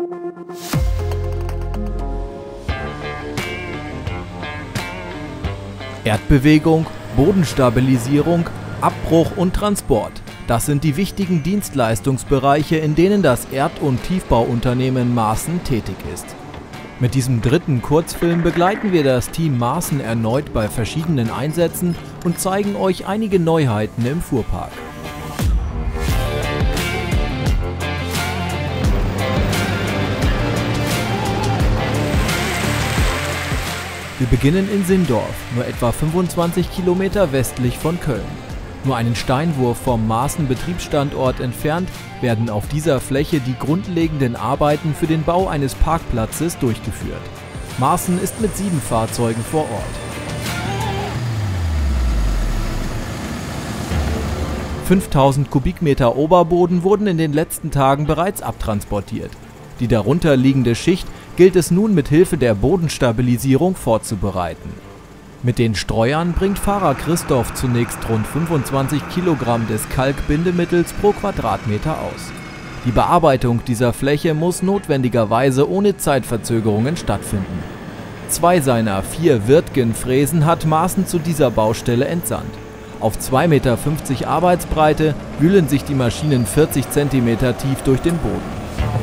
Erdbewegung, Bodenstabilisierung, Abbruch und Transport. Das sind die wichtigen Dienstleistungsbereiche, in denen das Erd- und Tiefbauunternehmen Maaßen tätig ist. Mit diesem dritten Kurzfilm begleiten wir das Team Maaßen erneut bei verschiedenen Einsätzen und zeigen euch einige Neuheiten im Fuhrpark. Wir beginnen in Sindorf, nur etwa 25 Kilometer westlich von Köln. Nur einen Steinwurf vom Maaßen Betriebsstandort entfernt werden auf dieser Fläche die grundlegenden Arbeiten für den Bau eines Parkplatzes durchgeführt. Maaßen ist mit 7 Fahrzeugen vor Ort. 5000 Kubikmeter Oberboden wurden in den letzten Tagen bereits abtransportiert. Die darunter liegende Schicht gilt es nun mit Hilfe der Bodenstabilisierung vorzubereiten. Mit den Streuern bringt Fahrer Christoph zunächst rund 25 Kilogramm des Kalkbindemittels pro Quadratmeter aus. Die Bearbeitung dieser Fläche muss notwendigerweise ohne Zeitverzögerungen stattfinden. 2 seiner 4 Wirtgen-Fräsen hat Maaßen zu dieser Baustelle entsandt. Auf 2,50 Meter Arbeitsbreite wühlen sich die Maschinen 40 cm tief durch den Boden.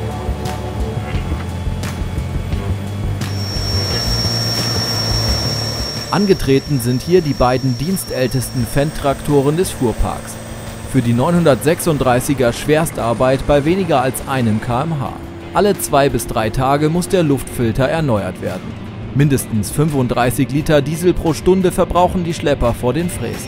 Angetreten sind hier die beiden dienstältesten Fendt-Traktoren des Fuhrparks. Für die 936er Schwerstarbeit bei weniger als 1 km/h. Alle 2 bis 3 Tage muss der Luftfilter erneuert werden. Mindestens 35 Liter Diesel pro Stunde verbrauchen die Schlepper vor den Fräsen.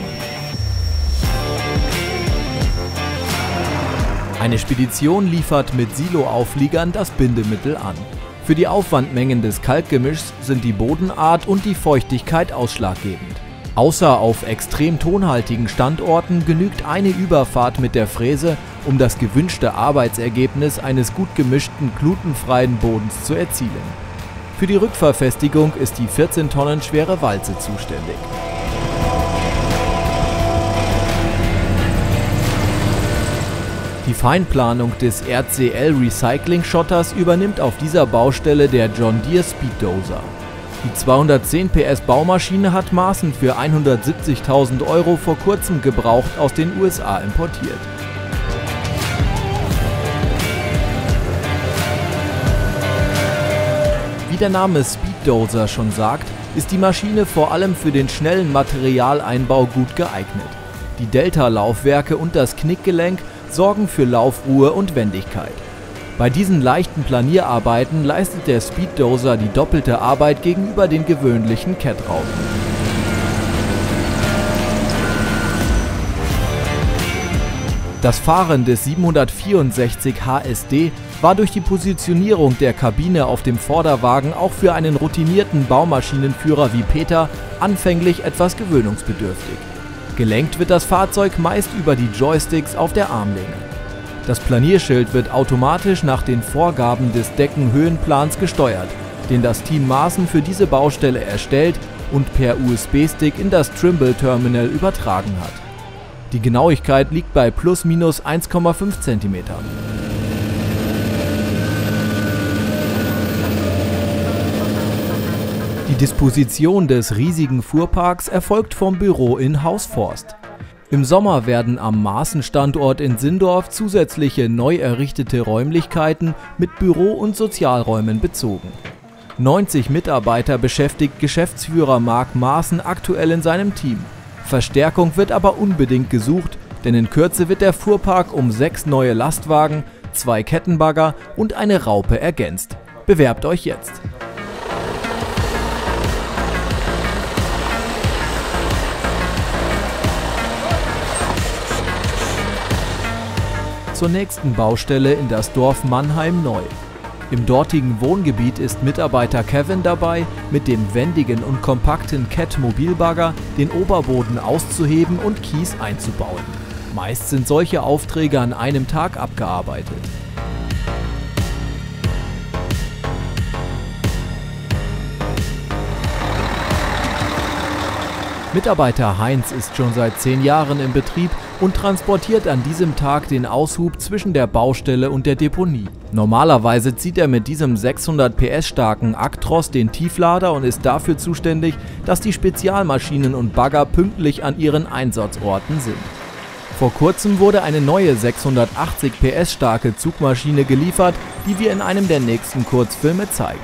Eine Spedition liefert mit Siloaufliegern das Bindemittel an. Für die Aufwandmengen des Kalkgemischs sind die Bodenart und die Feuchtigkeit ausschlaggebend. Außer auf extrem tonhaltigen Standorten genügt eine Überfahrt mit der Fräse, um das gewünschte Arbeitsergebnis eines gut gemischten, glutenfreien Bodens zu erzielen. Für die Rückverfestigung ist die 14 Tonnen schwere Walze zuständig. Die Feinplanung des RCL-Recycling-Schotters übernimmt auf dieser Baustelle der John Deere Speeddozer. Die 210 PS Baumaschine hat Maaßen für 170.000 € vor kurzem gebraucht aus den USA importiert. Wie der Name Speeddozer schon sagt, ist die Maschine vor allem für den schnellen Materialeinbau gut geeignet. Die Delta-Laufwerke und das Knickgelenk sorgen für Laufruhe und Wendigkeit. Bei diesen leichten Planierarbeiten leistet der Speeddozer die doppelte Arbeit gegenüber den gewöhnlichen Kettraupen. Das Fahren des 764 HSD war durch die Positionierung der Kabine auf dem Vorderwagen auch für einen routinierten Baumaschinenführer wie Peter anfänglich etwas gewöhnungsbedürftig. Gelenkt wird das Fahrzeug meist über die Joysticks auf der Armlehne. Das Planierschild wird automatisch nach den Vorgaben des Deckenhöhenplans gesteuert, den das Team Maaßen für diese Baustelle erstellt und per USB-Stick in das Trimble-Terminal übertragen hat. Die Genauigkeit liegt bei ± 1,5 cm. Die Disposition des riesigen Fuhrparks erfolgt vom Büro in Hausforst. Im Sommer werden am Maaßen-Standort in Sindorf zusätzliche neu errichtete Räumlichkeiten mit Büro- und Sozialräumen bezogen. 90 Mitarbeiter beschäftigt Geschäftsführer Marc Maaßen aktuell in seinem Team. Verstärkung wird aber unbedingt gesucht, denn in Kürze wird der Fuhrpark um 6 neue Lastwagen, 2 Kettenbagger und eine Raupe ergänzt. Bewerbt euch jetzt! Zur nächsten Baustelle in das Dorf Mannheim neu. Im dortigen Wohngebiet ist Mitarbeiter Kevin dabei, mit dem wendigen und kompakten Cat-Mobilbagger den Oberboden auszuheben und Kies einzubauen. Meist sind solche Aufträge an einem Tag abgearbeitet. Mitarbeiter Heinz ist schon seit 10 Jahren im Betrieb und transportiert an diesem Tag den Aushub zwischen der Baustelle und der Deponie. Normalerweise zieht er mit diesem 600 PS starken Actros den Tieflader und ist dafür zuständig, dass die Spezialmaschinen und Bagger pünktlich an ihren Einsatzorten sind. Vor kurzem wurde eine neue 680 PS starke Zugmaschine geliefert, die wir in einem der nächsten Kurzfilme zeigen.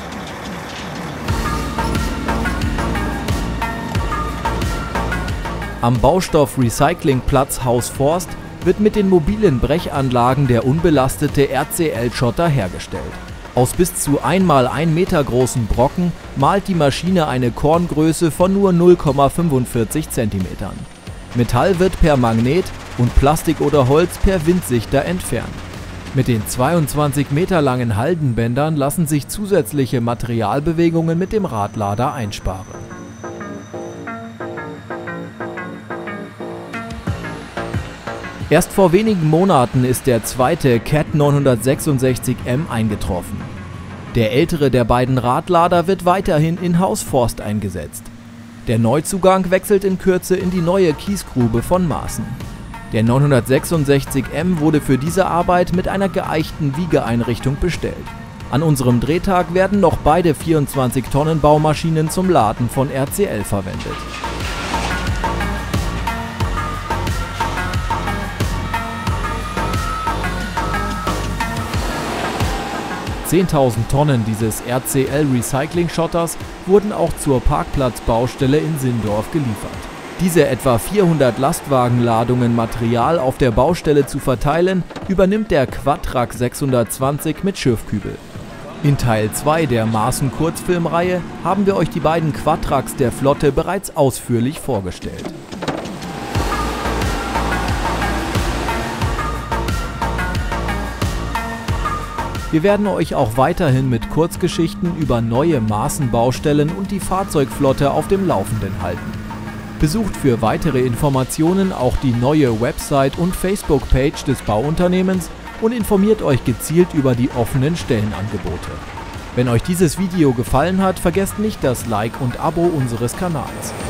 Am Baustoff-Recyclingplatz Haus Forst wird mit den mobilen Brechanlagen der unbelastete RCL-Schotter hergestellt. Aus bis zu 1x1 Meter großen Brocken malt die Maschine eine Korngröße von nur 0,45 cm. Metall wird per Magnet und Plastik oder Holz per Windsichter entfernt. Mit den 22 Meter langen Haldenbändern lassen sich zusätzliche Materialbewegungen mit dem Radlader einsparen. Erst vor wenigen Monaten ist der zweite Cat 966M eingetroffen. Der ältere der beiden Radlader wird weiterhin in Haus Forst eingesetzt. Der Neuzugang wechselt in Kürze in die neue Kiesgrube von Maaßen. Der 966M wurde für diese Arbeit mit einer geeichten Wiegeeinrichtung bestellt. An unserem Drehtag werden noch beide 24-Tonnen-Baumaschinen zum Laden von RCL verwendet. 10.000 Tonnen dieses RCL-Recycling-Schotters wurden auch zur Parkplatzbaustelle in Sindorf geliefert. Diese etwa 400 Lastwagenladungen Material auf der Baustelle zu verteilen, übernimmt der Quadtrac 620 mit Schürfkübel. In Teil 2 der Maaßen-Kurzfilmreihe haben wir euch die beiden Quadtracs der Flotte bereits ausführlich vorgestellt. Wir werden euch auch weiterhin mit Kurzgeschichten über neue Maaßen-Baustellen und die Fahrzeugflotte auf dem Laufenden halten. Besucht für weitere Informationen auch die neue Website und Facebook-Page des Bauunternehmens und informiert euch gezielt über die offenen Stellenangebote. Wenn euch dieses Video gefallen hat, vergesst nicht das Like und Abo unseres Kanals.